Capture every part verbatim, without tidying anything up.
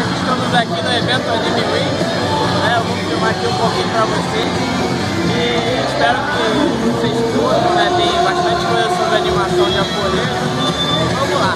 nós estamos aqui no evento Anime Week, né? Eu vou filmar aqui um pouquinho pra vocês e espero que vocês curtam, né? Tem bastante coisa sobre animação japonesa. Vamos lá!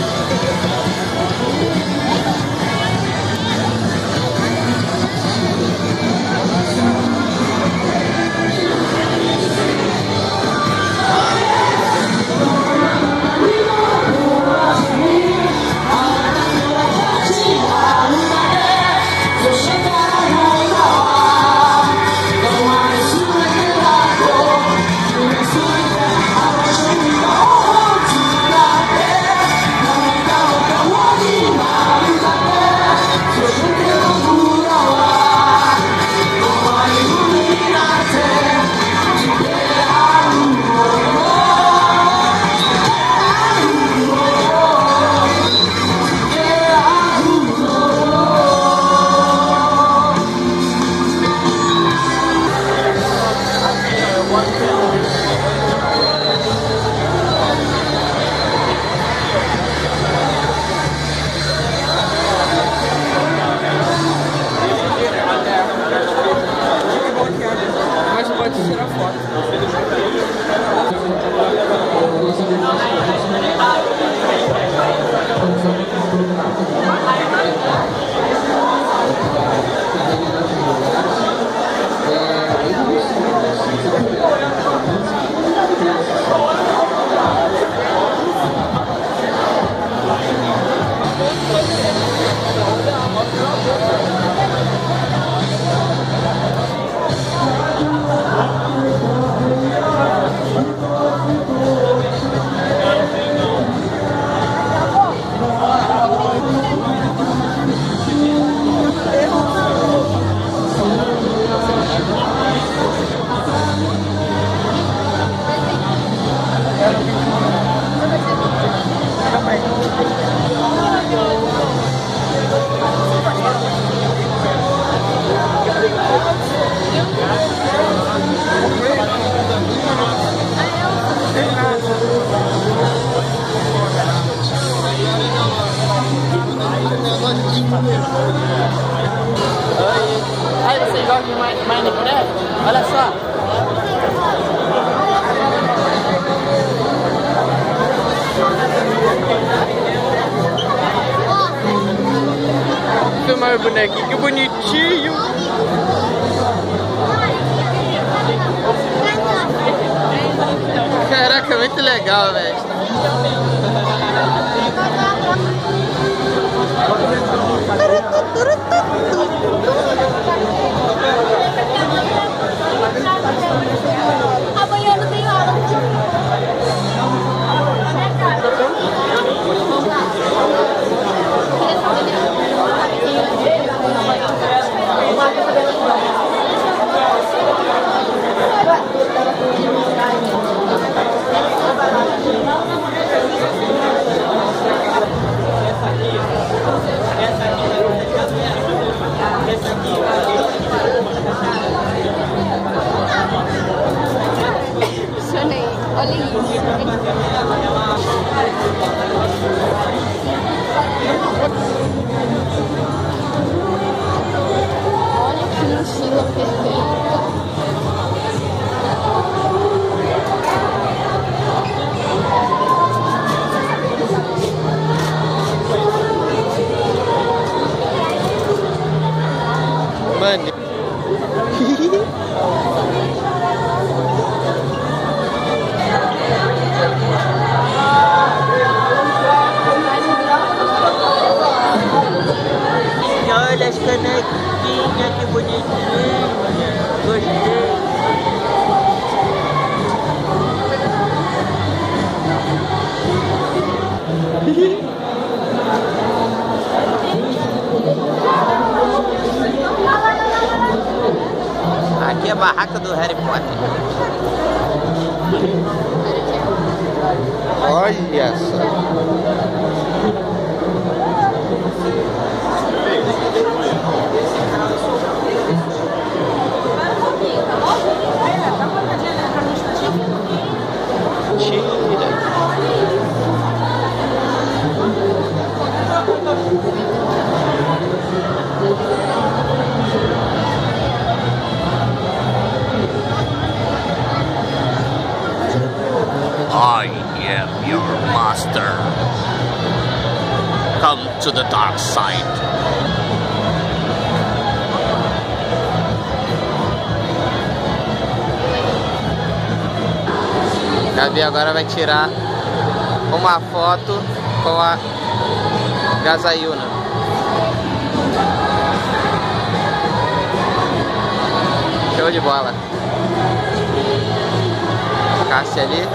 Aí vocês jogam de Minecraft? Olha só! Filmar o bonequinho, que bonitinho! Caraca, muito legal, velho! Amanhã não tem aula. Olha isso. Olha que mochila perfeita. Mano. Olha as canequinhas, que bonitinha. Gostei. Aqui é a barraca do Harry Potter. Olha só. Tira. to the dark side. Gabi agora vai tirar uma foto com a Gazayuna. Show de bola. Cássia ali.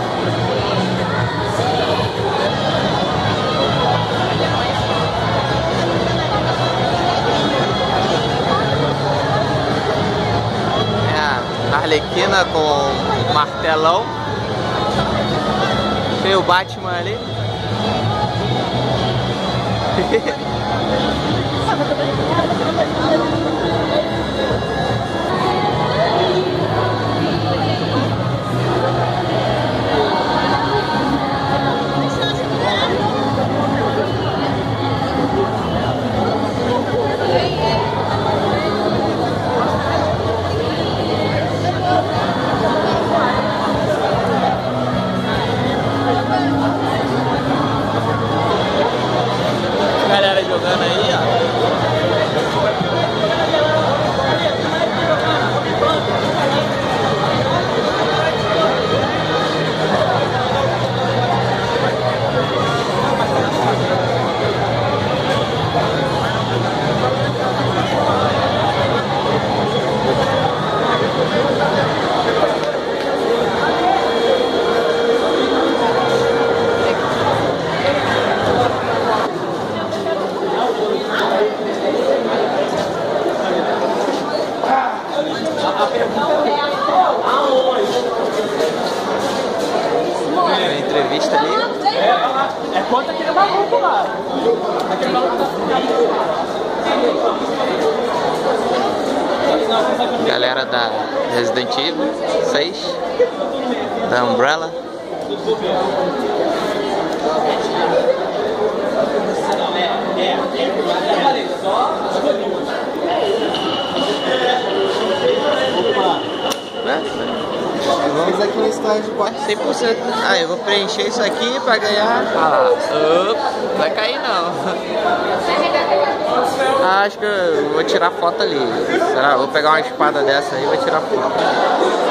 É a Arlequina com martelão. Tem o Batman ali. Galera jogando aí, ó. Tem entrevista ali. É contra aquele maluco lá. Aquele maluco tá Galera da Resident Evil seis, da Umbrella. Fiz aqui no estágio de cem por cento. Ah, eu vou preencher isso aqui pra ganhar. Ah lá. Opa, vai cair não. Ah, acho que eu vou tirar foto ali. Será? Vou pegar uma espada dessa aí e vou tirar foto.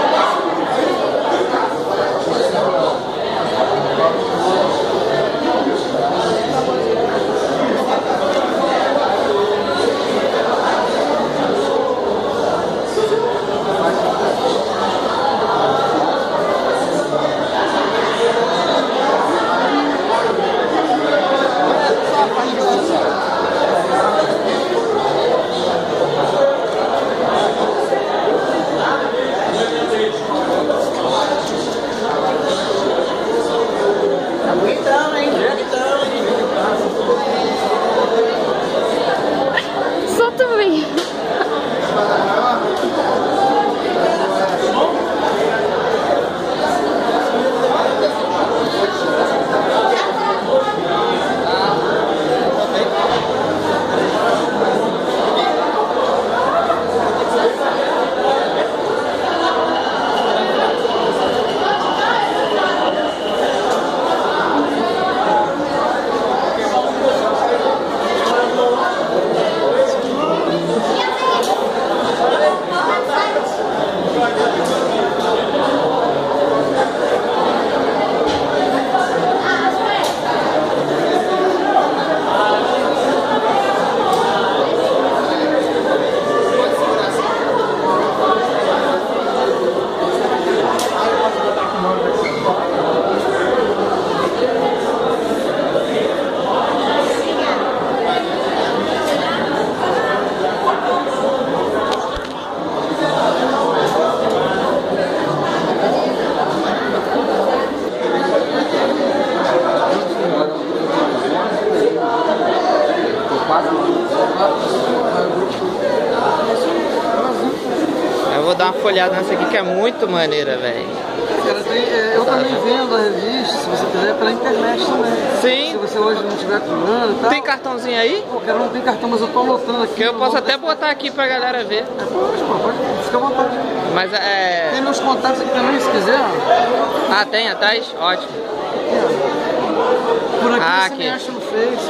Solta bem. Eu vou dar uma folhada nessa aqui que é muito maneira, velho. Cara, tem, é, eu também vendo a revista, se você quiser, pela internet também. Sim. Se você hoje não tiver com grana e tal. Tem cartãozinho aí? Pô, cara, não tem cartão, mas eu tô anotando aqui. Que eu posso até botar aqui pra galera ver. É, pode, pô, pode, fica à vontade. Mas é... Tem meus contatos aqui também, se quiser. Ah, tem atrás? Ótimo. Por aqui Ah, você aqui. me acha no Face.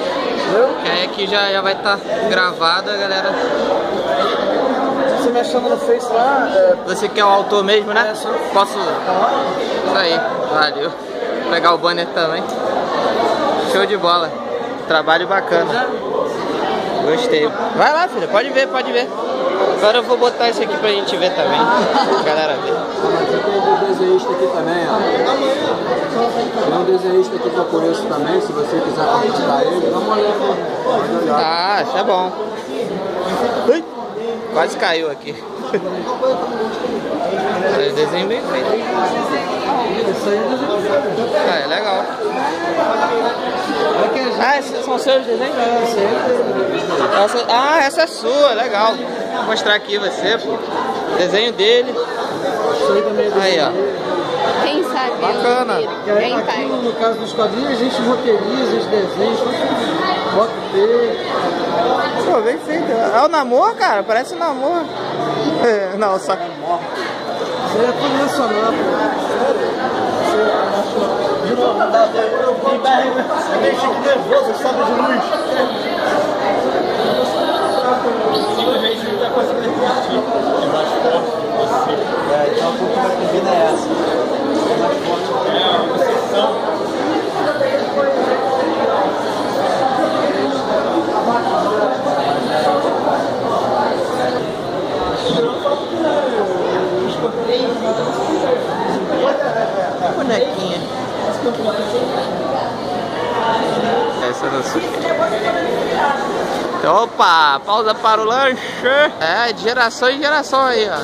Que aí aqui já, já vai estar tá gravado, a galera. Você mexendo no Face lá. É... Você que é o autor mesmo, né? É, só... Posso. Isso aí, valeu. Vou pegar o banner também. Show de bola. Trabalho bacana. Gostei. Vai lá, filha, pode ver, pode ver. Agora eu vou botar isso aqui pra gente ver também. Pra galera ver. Mas eu tenho um desenhista aqui também, ó. Tem um desenhista aqui que eu conheço também, se você quiser contratar ele, dá uma olhada. Ah, isso é bom. Ui, quase caiu aqui. É desenho bem feito. Ah, é legal. Ah, esses são seus desenhos? Essa, ah, essa é sua, legal. Vou mostrar aqui você, pô. Desenho dele. Aí, ó. Quem sabe? Bacana. Quem Aqui, faz? no caso dos quadrinhos, a gente roteiriza os desenhos, bota o T. Pô, bem feito. É o namoro, cara? Parece um namoro. Não, só que... Isso aí é tudo nacional, Deixa aqui nervoso, sabe de luz. Simplesmente não vai conseguir repetir. É mais forte que você. É, então a pouco vai combina é essa. É mais forte. É uma sessão. Bonequinha. Essa não sei. Opa, pausa para o lanche. É, de geração em geração aí, ó.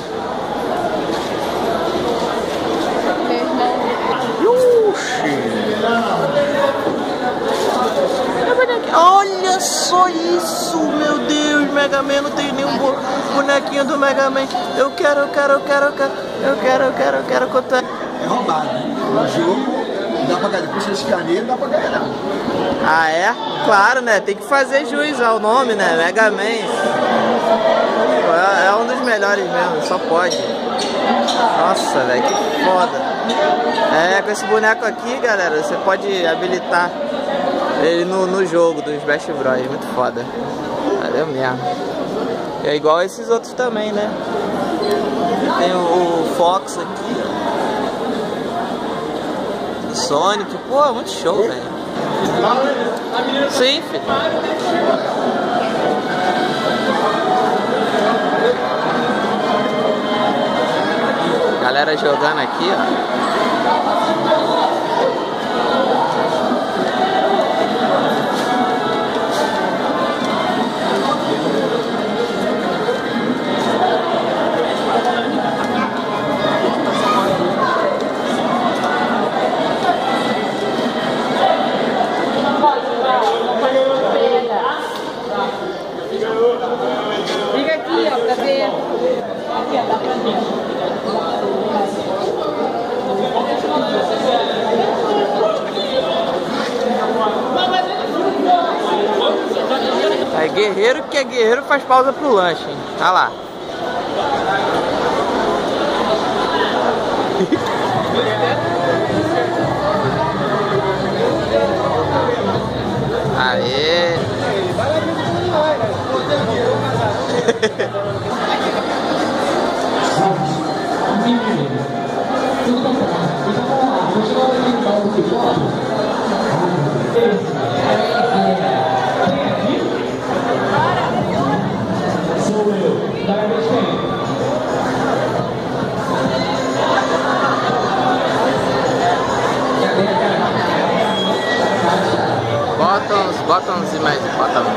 Olha só isso, meu Deus, Mega Man, não tem nenhum bonequinho do Mega Man. Eu quero, eu quero, eu quero, eu quero, eu quero, eu quero, eu quero contar. É roubado. No jogo, dá pra ganhar. Depois você escaneia, dá pra ganhar. Ah, é? Claro, né? Tem que fazer juiz ao nome, né? Mega Man. É, é um dos melhores mesmo, só pode. Nossa, velho, que foda. É, com esse boneco aqui, galera, você pode habilitar ele no, no jogo dos Best Bros. Muito foda. Valeu mesmo. E é igual esses outros também, né? Tem o, o Fox aqui, ó. Sonic, pô, muito show, velho. Sim, filho. Galera jogando aqui, ó. Liga aqui, ó, pra ver. Aqui, ó, dá pra ver. Aí, guerreiro que é guerreiro faz pausa pro lanche, hein? Tá lá. Aê! Buttons, buttons e mais botão.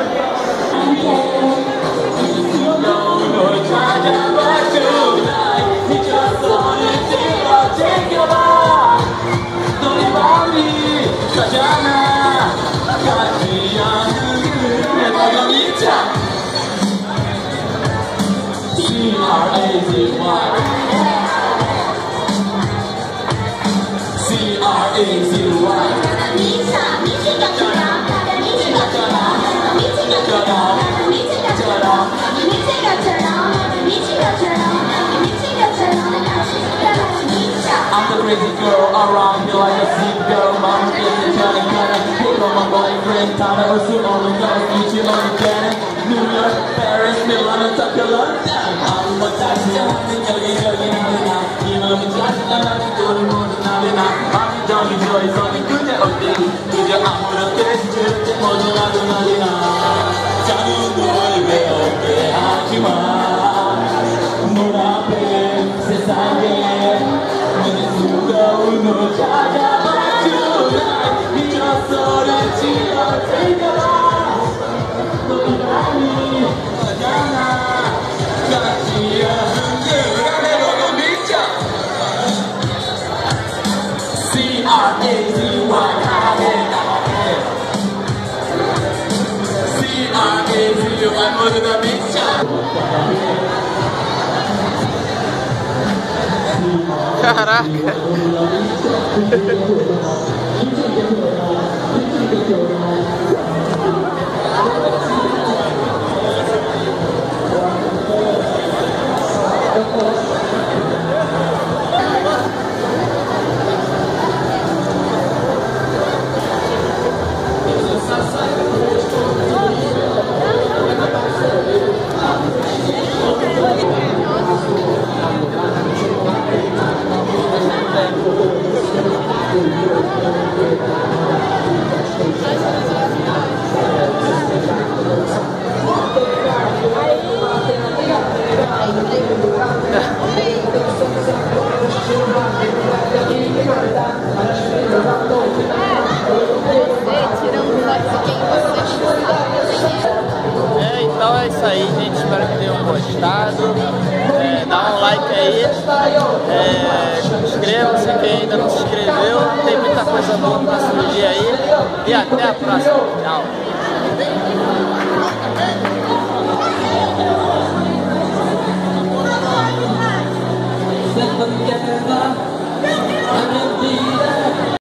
I'm the crazy girl around me like a sick girl. Mom, baby, trying to pick on my boyfriend. Time to pursue all the girls. famoso da mente. Caraca! É, então é isso aí, gente. Espero que tenham gostado. É, dá um like aí. É, inscreva-se quem ainda não se inscreveu. Tem muita coisa boa no próximo dia aí. E até a próxima. Tchau.